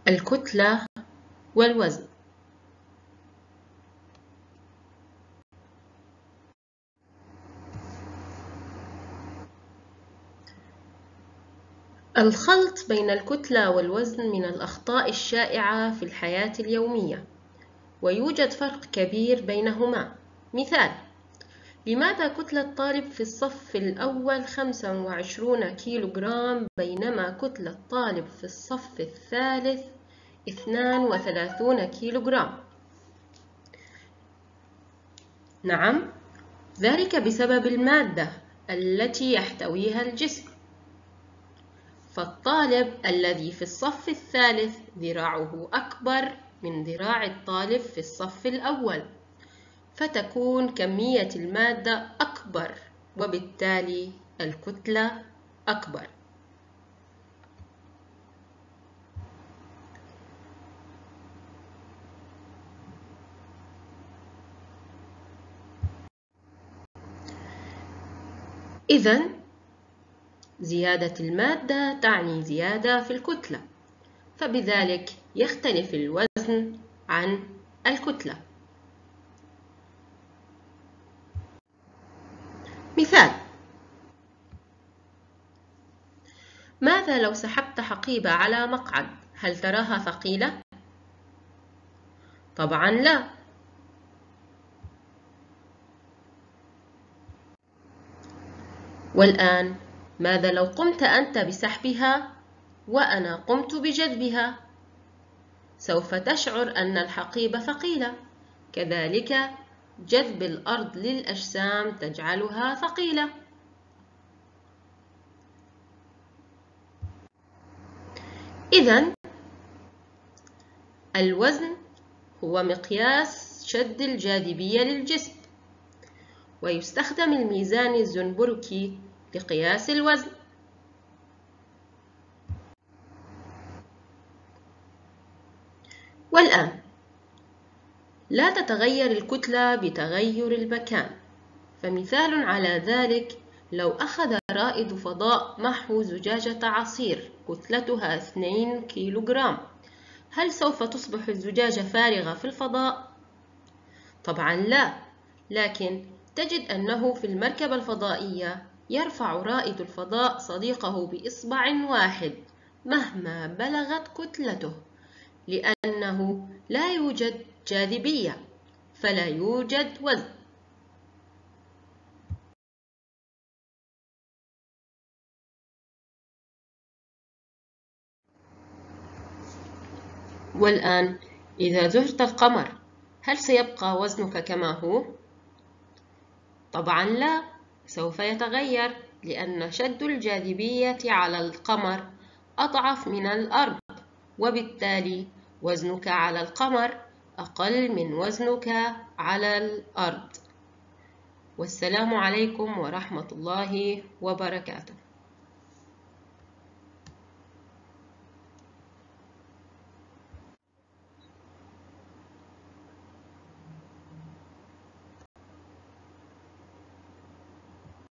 الكتلة والوزن. الخلط بين الكتلة والوزن من الأخطاء الشائعة في الحياة اليومية، ويوجد فرق كبير بينهما. مثال: لماذا كتلة طالب في الصف الأول 25 كيلوغرام بينما كتلة طالب في الصف الثالث 32 كيلوغرام؟ نعم، ذلك بسبب المادة التي يحتويها الجسم. فالطالب الذي في الصف الثالث ذراعه أكبر من ذراع الطالب في الصف الأول، فتكون كمية المادة أكبر وبالتالي الكتلة أكبر. إذن زيادة المادة تعني زيادة في الكتلة، فبذلك يختلف الوزن عن الكتلة. مثال: ماذا لو سحبت حقيبة على مقعد؟ هل تراها ثقيلة؟ طبعاً لا. والآن ماذا لو قمت أنت بسحبها وأنا قمت بجذبها؟ سوف تشعر أن الحقيبة ثقيلة. كذلك جذب الأرض للأجسام تجعلها ثقيلة. إذن الوزن هو مقياس شد الجاذبية للجسم، ويستخدم الميزان الزنبركي لقياس الوزن. والآن لا تتغير الكتلة بتغير المكان، فمثال على ذلك لو أخذ رائد فضاء محو زجاجة عصير كتلتها 2 كيلوغرام، هل سوف تصبح الزجاجة فارغة في الفضاء؟ طبعاً لا، لكن تجد أنه في المركبة الفضائية يرفع رائد الفضاء صديقه بإصبع واحد مهما بلغت كتلته، لأنه لا يوجد جاذبية، فلا يوجد وزن. والآن إذا زرت القمر، هل سيبقى وزنك كما هو؟ طبعاً لا، سوف يتغير، لأن شد الجاذبية على القمر أضعف من الأرض، وبالتالي وزنك على القمر أقل من وزنك على الأرض. والسلام عليكم ورحمة الله وبركاته.